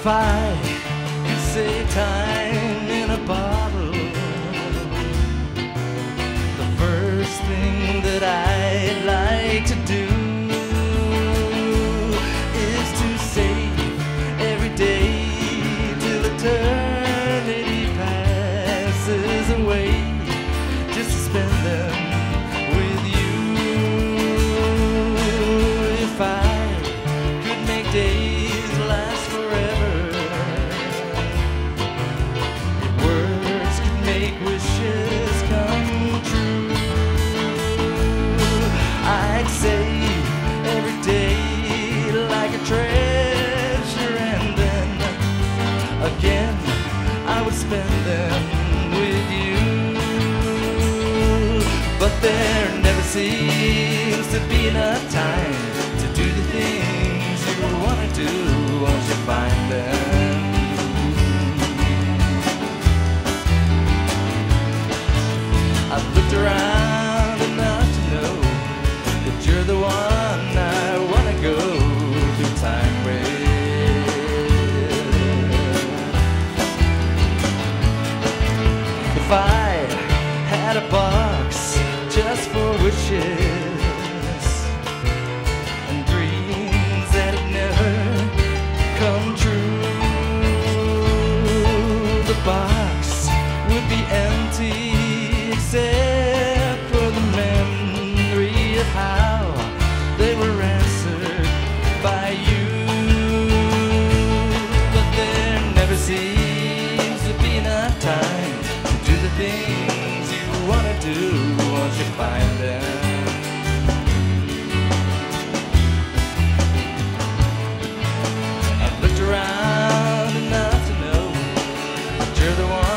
I could say time in a bottle, the first thing that I'd like to do is to save every day till eternity passes away, just to spend them with you. If I could make days last forever, if words could make wishes come true, I'd save every day like a treasure, and then again I would spend them with you. But there never seems to be enough time to do the things you want to do once you find them. I've looked around enough to know that you're the one I want to go through time with. If I had a box just for wishes and dreams that had never come true, the box would be empty except for the memory of how they were answered by you. But there never seems to be enough time to do the things you want to do once you find them. I've looked around enough to know that you're the one